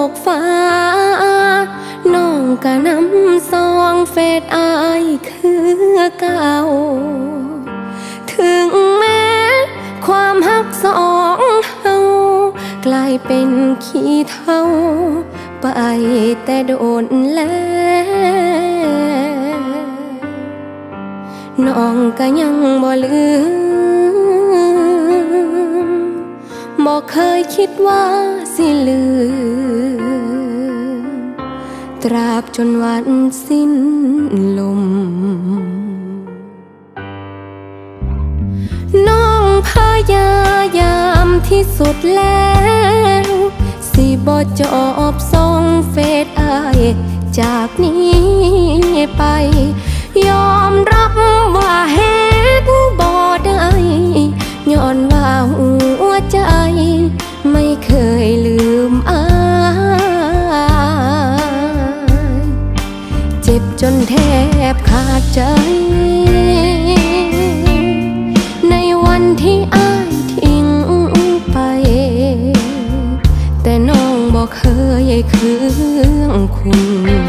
กฟ้าน้องกะนำซองเฟซอายคือเก่าถึงแม้ความฮักสองเฮากลายเป็นขี้เถ้าไปแต่โดนแล้วน้องก็ยังบ่ลืมบ่เคยคิดว่าสิลืมตราบจนวันสิ้นลมน้องพยายามที่สุดแล้วสิบ่จอบส่งเฟซอายจากนี้ไปยอมรับว่าเฮ็ดบ่ได้ย้อนว่าหัวใจไม่เคยลืมอายเจ็บจนแทบขาดใจในวันที่อายทิ้งไปแต่น้องบ่เคยเคืองคุณ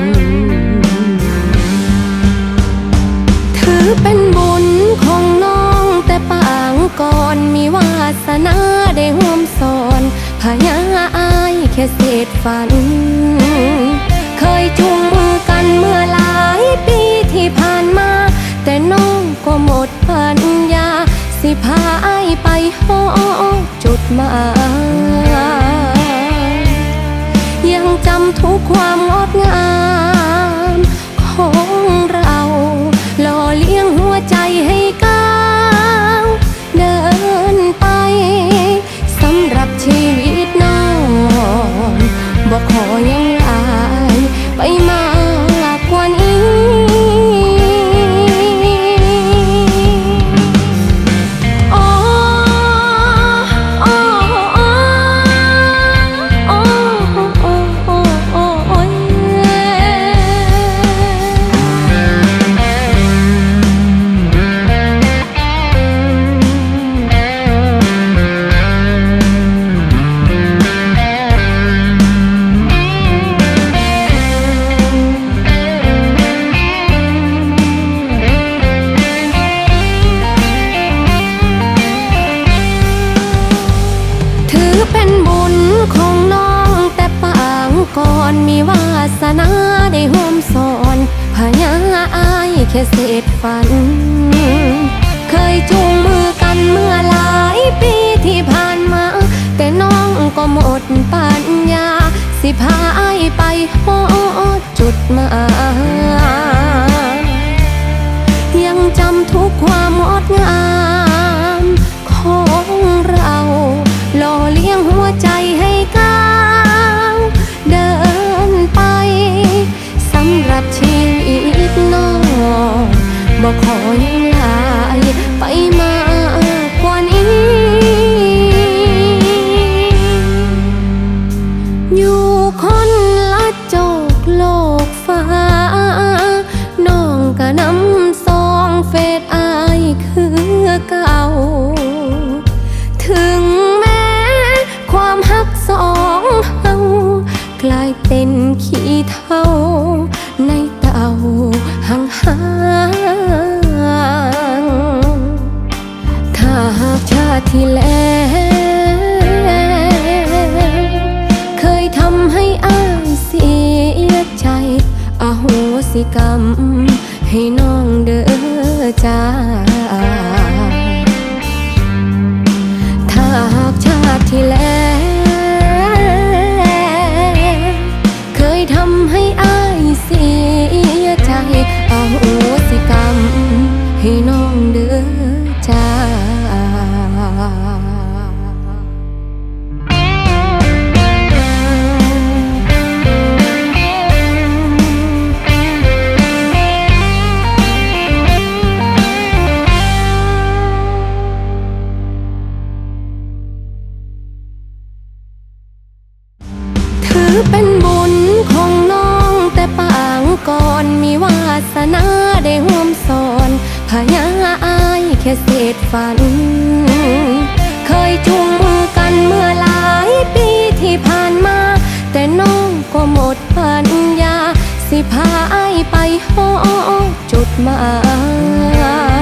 ถือเป็นบุญของน้องแต่ปางก่อนมีวาสนาได้ร่วมสอนพยาอายแค่เศษฝันเคยจูงมือกันเมื่อหลายปีที่ผ่านมาแต่น้องก็หมดปัญญาสิพาอายไปฮอดจุดหมายยังจำทุกความงดงามของเราหล่อเลี้ยงหัวใจให้ก้าวเดินไปสำหรับชีวิตน้องบอกขอยังอายไปมากกว่านี้มีวาสนาได้ร่วมสอนพยาอายแค่เศษฝันเคยจูงมือกันเมื่อหลายปีที่ผ่านมาแต่น้องก็หมดปัญญาสิพาอายไปฮอดจุดหมายยังจำทุกความงดงามของเราหล่อเลี้ยงหัวใจให้ก้าวเดินไปสำหรับชีวิตน้องบอกขอยังลายไปมากกว่านี้อยู่คนละโจกโลกฟ้าน้องก็นำซองเฟซอายคือเก่าถึงแม้ความฮักสองเฮากลายเป็นขี้เถ้าในเต่าห่างๆถ้าหากชาติที่แล้วเคยทำให้อายเสียใจอโหสิกรรมให้น้องเด้อจ้าถ้าหากชาติที่แล้วเคยทำให้อายเสียใจอโหสิกรรมให้น้องเด้อจ้าเป็นบุญของน้องแต่ปางก่อนมีวาสนาได้ร่วมสอนพยาอายแค่เศษฝันเคยจูงมือกันเมื่อหลายปีที่ผ่านมาแต่น้องก็หมดปัญญาสิพาอ้ายไปฮอดจุดหมาย